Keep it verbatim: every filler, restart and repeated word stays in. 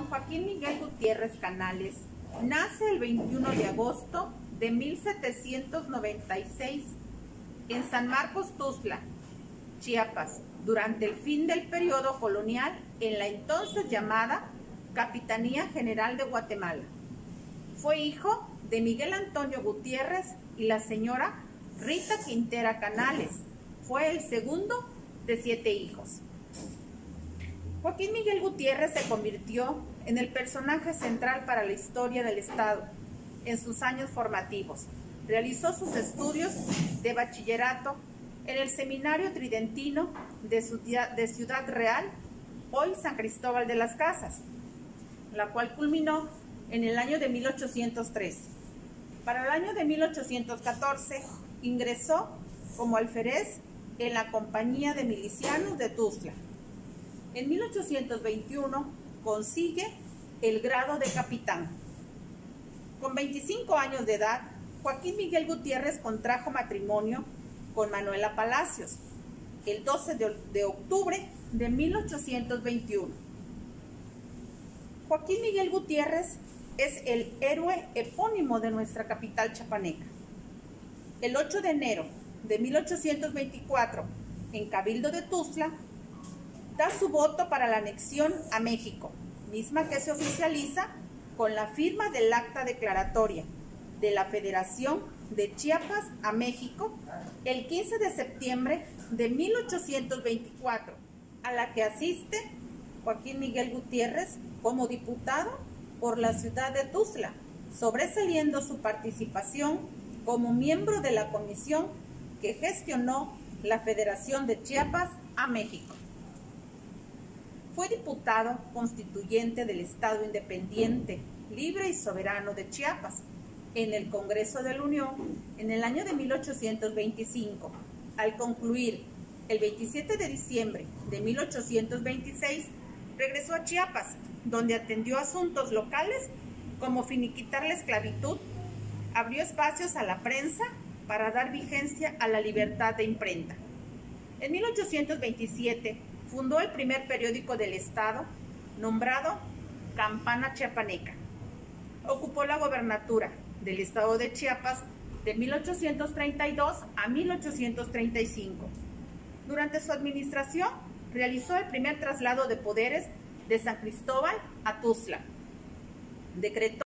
Don Joaquín Miguel Gutiérrez Canales nace el veintiuno de agosto de mil setecientos noventa y seis en San Marcos Tuxtla, Chiapas, durante el fin del periodo colonial en la entonces llamada Capitanía General de Guatemala. Fue hijo de Miguel Antonio Gutiérrez y la señora Rita Quintera Canales. Fue el segundo de siete hijos. Joaquín Miguel Gutiérrez se convirtió en el personaje central para la historia del Estado en sus años formativos. Realizó sus estudios de bachillerato en el Seminario Tridentino de Ciudad Real, hoy San Cristóbal de las Casas, la cual culminó en el año de mil ochocientos trece. Para el año de mil ochocientos catorce ingresó como alférez en la Compañía de Milicianos de Tuxtla. En mil ochocientos veintiuno consigue el grado de capitán. Con veinticinco años de edad, Joaquín Miguel Gutiérrez contrajo matrimonio con Manuela Palacios el doce de octubre de mil ochocientos veintiuno. Joaquín Miguel Gutiérrez es el héroe epónimo de nuestra capital chiapaneca. El ocho de enero de mil ochocientos veinticuatro, en Cabildo de Tuxtla, da su voto para la anexión a México, misma que se oficializa con la firma del acta declaratoria de la Federación de Chiapas a México el quince de septiembre de mil ochocientos veinticuatro, a la que asiste Joaquín Miguel Gutiérrez como diputado por la ciudad de Tuxtla, sobresaliendo su participación como miembro de la comisión que gestionó la Federación de Chiapas a México. Fue diputado constituyente del Estado Independiente, Libre y Soberano de Chiapas en el Congreso de la Unión en el año de mil ochocientos veinticinco. Al concluir el veintisiete de diciembre de mil ochocientos veintiséis, regresó a Chiapas, donde atendió asuntos locales como finiquitar la esclavitud, abrió espacios a la prensa para dar vigencia a la libertad de imprenta. En mil ochocientos veintisiete fundó el primer periódico del Estado, nombrado Campana Chiapaneca. Ocupó la gobernatura del Estado de Chiapas de mil ochocientos treinta y dos a mil ochocientos treinta y cinco. Durante su administración, realizó el primer traslado de poderes de San Cristóbal a Tuxtla. Decretó